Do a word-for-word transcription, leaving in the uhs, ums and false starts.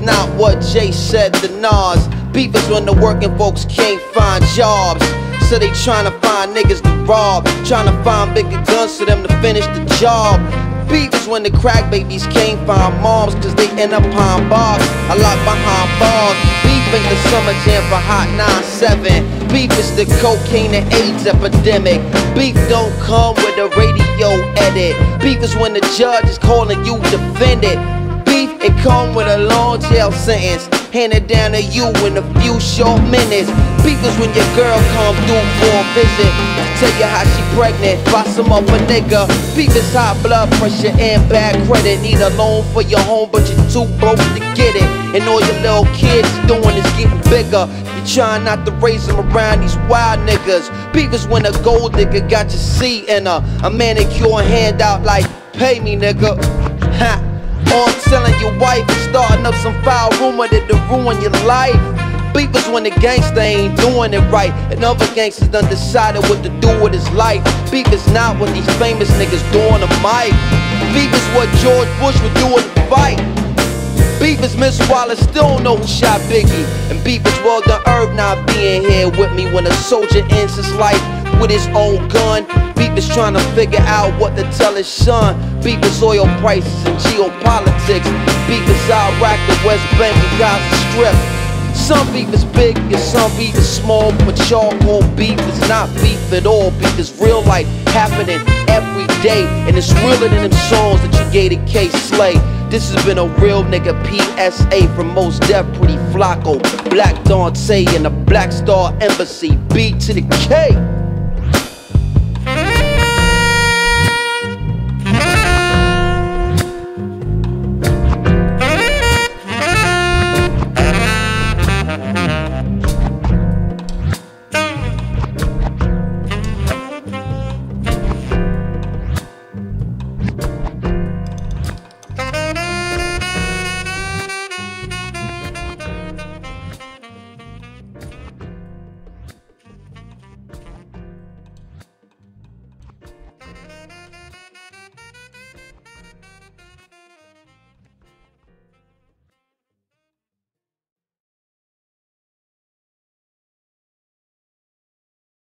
not what Jay said to Nas. Beef is when the working folks can't find jobs, so they tryna find niggas to rob, tryna find bigger guns for them to finish the job. Beef is when the crack babies can't find moms, cause they end up behind bars, I lock behind bars. Beef ain't the summer jam for Hot nine seven. Beef is the cocaine and AIDS epidemic. Beef don't come with a radio edit. Beef is when the judge is calling you defendant. Beef, it come with a long jail sentence, handed down to you in a few short minutes. Beef is when your girl come through for a visit to tell you how she pregnant by some other nigga. Beef is high blood pressure and bad credit. Need a loan for your home but you're too broke to get it, and all your little kids doing is getting bigger. You trying not to raise them around these wild niggas. Beef is when a gold digger got your seat in a, a manicure handout like, pay me nigga. Ha. Or selling your wife and starting up some foul rumor that'll ruin your life. Beef is when the gangster ain't doing it right, and other gangsters done decided what to do with his life. Beef is not what these famous niggas do on the mic. Beef is what George Bush would do in the fight. Beef is Miss Wallace still don't know who shot Biggie. And beef is Well Done Herb not being here with me when a soldier ends his life with his own gun. Beef is trying to figure out what to tell his son. Beef is oil prices and geopolitics. Beef is Iraq, the West Bank, and Gaza Strip. Some beef is big and some beef is small, but charcoal beef is not beef at all. Beef is real life happening every day, and it's realer than them songs that you gave to K Slay. This has been a real nigga P S A from Mos Def, Pretty Flacko, Black Dante, and the Black Star Embassy. B to the K.